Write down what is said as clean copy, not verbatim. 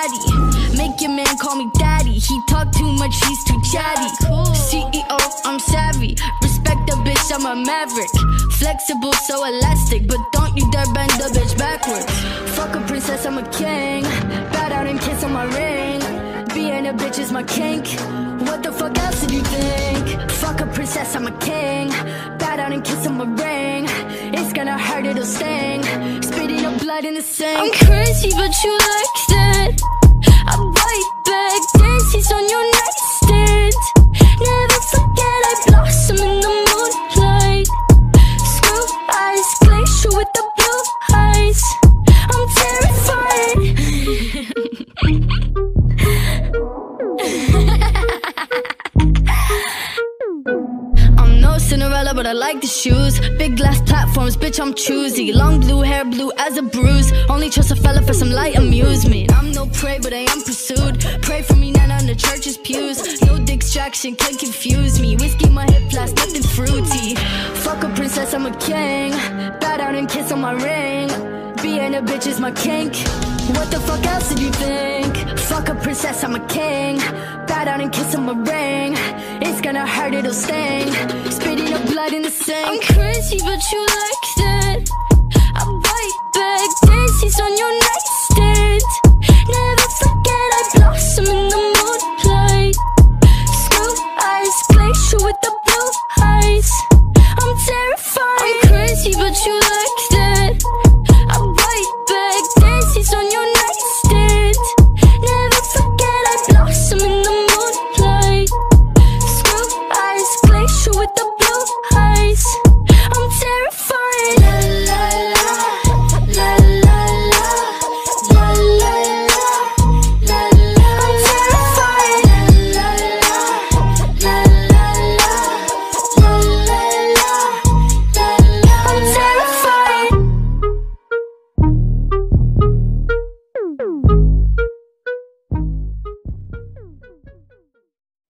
baddie. Make your man call me daddy. He talk too much, he's too chatty. CEO, I'm savvy. Respect the bitch, I'm a maverick. Flexible, so elastic, but don't you dare bend the bitch backwards. Fuck a princess, I'm a king. Bow down and kiss on my ring. Being a bitch is my kink. What the fuck else did you think? Fuck a princess, I'm a king. Bow down and kiss on my ring. It's gonna hurt, it'll sting. Spitting up blood in the sink. I'm crazy, but you like that. I bite back, dances on your nightstand. Never forget I blossom in the moonlight. Screw eyes, glacier with the blue eyes. I'm terrified. I'm no Cinderella, but I like the shoes. Big glass platforms, bitch, I'm choosy. Long blue hair, blue as a bruise. Only trust a fella for some light amusement. I'm no prey, but I am pursued. Pray for me, not on the church's pews. No distraction can confuse me. Whiskey, my hip flask, nothing fruity. Fuck a princess, I'm a king. Bow down and kiss on my ring. Being a bitch is my kink. What the fuck else did you think? Fuck a princess, I'm a king. Bow down and kiss on my ring. It's gonna hurt, it'll sting. Spitting up blood in the sink. I'm crazy, but you like that. I bite back, dances on your